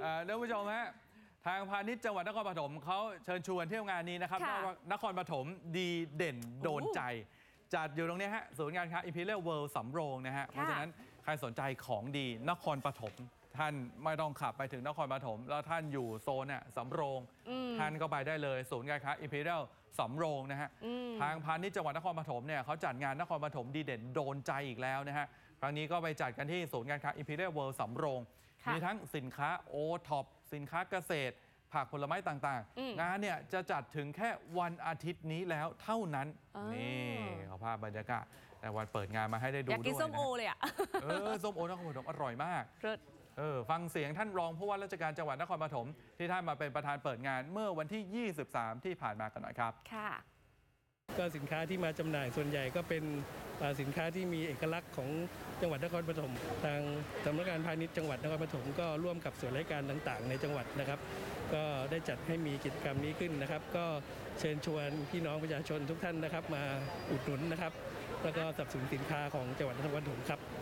ท่านผู้ชมฮะทางพาณิชย์จังหวัดนครปฐมเขาเชิญชวนเที่ยวงานนี้นะครับนครปฐมดีเด่นโดนใจจัดอยู่ตรงนี้ฮะศูนย์การค้า Imperial World สำโรงนะฮะเพราะฉะนั้นใครสนใจของดีนครปฐมท่านไม่ต้องขับไปถึงนครปฐมแล้วท่านอยู่โซนน่ะสำโรงท่านก็ไปได้เลยศูนย์การค้า Imperial สำโรงนะฮะทางพาณิชย์จังหวัดนครปฐมเนี่ยเขาจัดงานนครปฐมดีเด่นโดนใจอีกแล้วนะฮะครั้งนี้ก็ไปจัดกันที่ศูนย์การค้า Imperial World สำโรงมีทั้งสินค้าโอท็อปสินค้าเกษตรผักผลไม้ต่างๆงานเนี่ยจะจัดถึงแค่วันอาทิตย์นี้แล้วเท่านั้นนี่เอาภาพบรรยากาศแต่วันเปิดงานมาให้ได้ดูด้วยอยากกินส้มโอเลยอ่ะส้มโอนครปฐมอร่อยมากฟังเสียงท่านรองผู้ว่าราชการจังหวัดนครปฐมที่ท่านมาเป็นประธานเปิดงานเมื่อวันที่ 23 ที่ผ่านมากันหน่อยครับค่ะก็สินค้าที่มาจำหน่ายส่วนใหญ่ก็เป็นสินค้าที่มีเอกลักษณ์ของจังหวัดนครปฐมทางสำนักงานพาณิชย์จังหวัดนครปฐมก็ร่วมกับส่วนราชการต่างๆในจังหวัดนะครับก็ได้จัดให้มีกิจกรรมนี้ขึ้นนะครับก็เชิญชวนพี่น้องประชาชนทุกท่านนะครับมาอุดหนุนนะครับแล้วก็สนับสนุนสินค้าของจังหวัดนครปฐมครับ